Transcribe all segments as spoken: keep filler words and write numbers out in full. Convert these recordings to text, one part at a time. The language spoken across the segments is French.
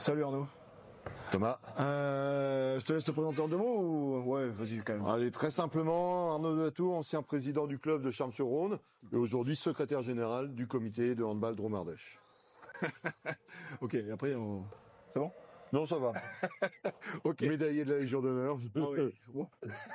Salut Arnaud. Thomas. Euh, je te laisse te présenter en deux mots ou... Ouais, vas-y quand même. Allez, très simplement, Arnaud Delatour, ancien président du club de Charmes-sur-Rhône et aujourd'hui secrétaire général du comité de handball Drôme-Ardèche. Ok, et après, on... c'est bon? Non, ça va. Ok. Médaillé de la Légion d'honneur. Ah oui. Bon.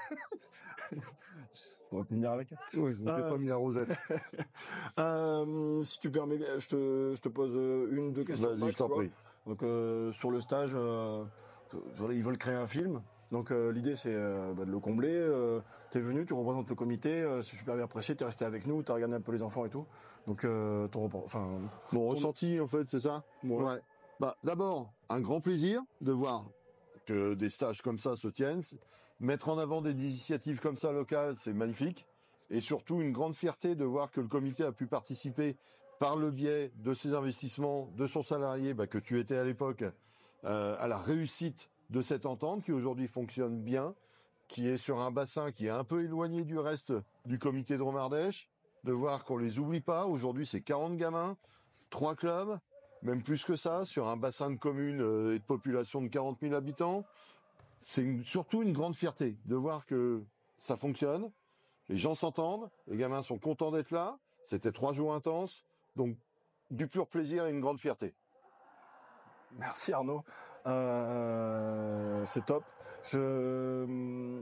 On va finir avec. Oui, je ne t'ai Euh... pas mis la rosette. euh, si tu permets, je te, je te pose une, deux questions. Vas-y, je t'en prie. Donc euh, sur le stage, euh, ils veulent créer un film. Donc euh, l'idée c'est euh, bah, de le combler. Euh, t'es venu, tu représentes le comité, euh, c'est super bien apprécié. T'es resté avec nous, t'as regardé un peu les enfants et tout. Donc euh, ton, enfin, Mon ton... ressenti en fait, c'est ça. Ouais. ouais. Bah d'abord, un grand plaisir de voir que des stages comme ça se tiennent. Mettre en avant des initiatives comme ça locales, c'est magnifique. Et surtout une grande fierté de voir que le comité a pu participer par le biais de ses investissements, de son salarié, bah, que tu étais à l'époque, euh, à la réussite de cette entente qui aujourd'hui fonctionne bien, qui est sur un bassin qui est un peu éloigné du reste du comité de Drôme-Ardèche, de voir qu'on les oublie pas. Aujourd'hui, c'est quarante gamins, trois clubs, même plus que ça, sur un bassin de communes euh, et de population de quarante mille habitants. C'est une, surtout une grande fierté de voir que ça fonctionne, les gens s'entendent, les gamins sont contents d'être là. C'était trois jours intenses. Donc, du pur plaisir et une grande fierté. Merci Arnaud. Euh, c'est top. Je...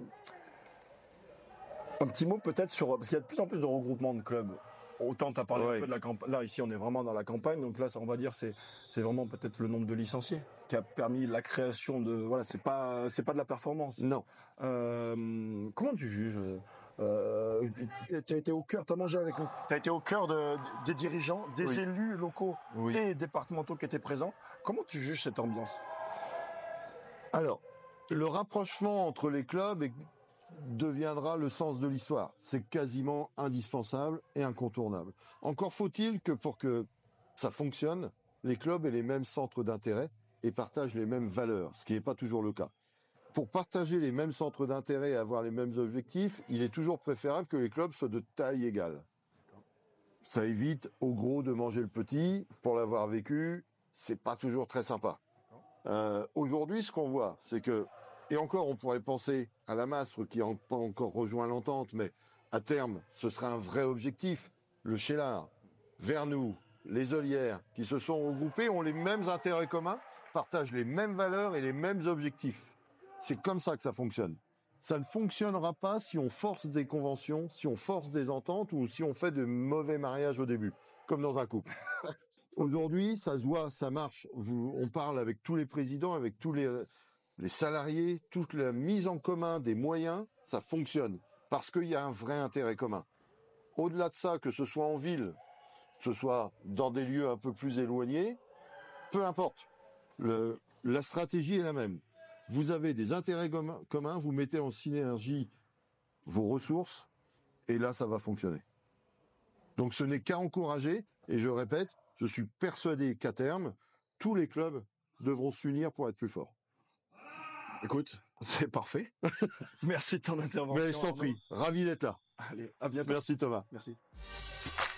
Un petit mot peut-être sur... Parce qu'il y a de plus en plus de regroupements de clubs. Autant tu as parlé ouais. un peu de la campagne. Là, ici, on est vraiment dans la campagne. Donc là, ça, on va dire, c'est, c'est vraiment peut-être le nombre de licenciés qui a permis la création de... Voilà, c'est pas, c'est pas de la performance. Non. Euh, comment tu juges Euh, t'as été au cœur, t'as mangé avec nous. T'as été au cœur de, des dirigeants, des oui. élus locaux oui. et départementaux qui étaient présents. Comment tu juges cette ambiance? Alors, le rapprochement entre les clubs est, deviendra le sens de l'histoire. C'est quasiment indispensable et incontournable. Encore faut-il que pour que ça fonctionne, les clubs aient les mêmes centres d'intérêt et partagent les mêmes valeurs, ce qui n'est pas toujours le cas. Pour partager les mêmes centres d'intérêt et avoir les mêmes objectifs, il est toujours préférable que les clubs soient de taille égale. Ça évite aux gros de manger le petit. Pour l'avoir vécu, c'est pas toujours très sympa. Euh, aujourd'hui, ce qu'on voit, c'est que, et encore, on pourrait penser à la Mastre qui n'a pas encore rejoint l'entente, mais à terme, ce sera un vrai objectif. Le Cheylard, Vernoux, les Olières, qui se sont regroupés, ont les mêmes intérêts communs, partagent les mêmes valeurs et les mêmes objectifs. C'est comme ça que ça fonctionne. Ça ne fonctionnera pas si on force des conventions, si on force des ententes ou si on fait de mauvais mariages au début, comme dans un couple. Aujourd'hui, ça se voit, ça marche. On parle avec tous les présidents, avec tous les, les salariés, toute la mise en commun des moyens, ça fonctionne parce qu'il y a un vrai intérêt commun. Au-delà de ça, que ce soit en ville, que ce soit dans des lieux un peu plus éloignés, peu importe. Le, la stratégie est la même. Vous avez des intérêts communs, vous mettez en synergie vos ressources, et là, ça va fonctionner. Donc, ce n'est qu'à encourager, et je répète, je suis persuadé qu'à terme, tous les clubs devront s'unir pour être plus forts. Écoute, c'est parfait. Merci de ton intervention. Mais je t'en prie, ravi d'être là. Allez, à bientôt. Merci Thomas. Merci.